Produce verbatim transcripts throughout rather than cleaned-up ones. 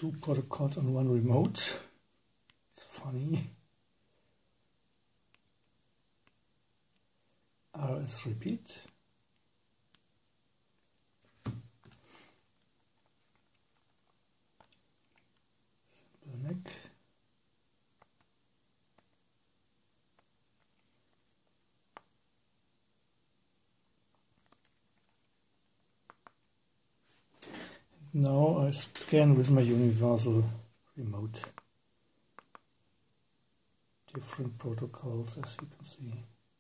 two protocols on one remote. It's funny. R S repeat. Simple neck. Now I scan with my universal remote different protocols, as you can see.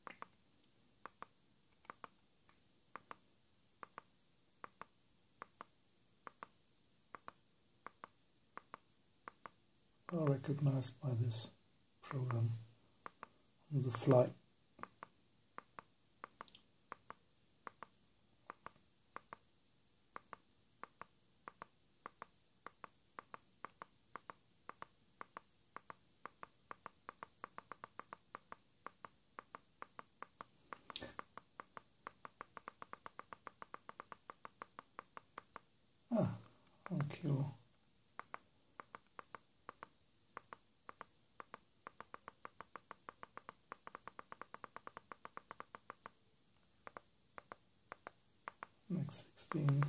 Are recognized by this program on the fly. Ah, thank you. Next sixteen.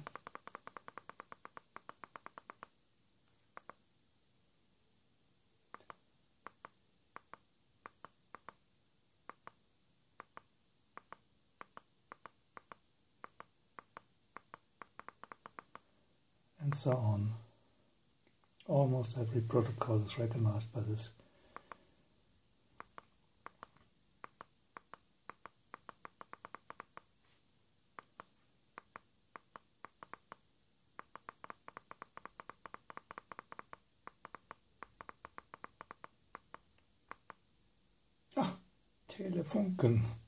And so on. Almost every protocol is recognized by this. Ah, Telefunken.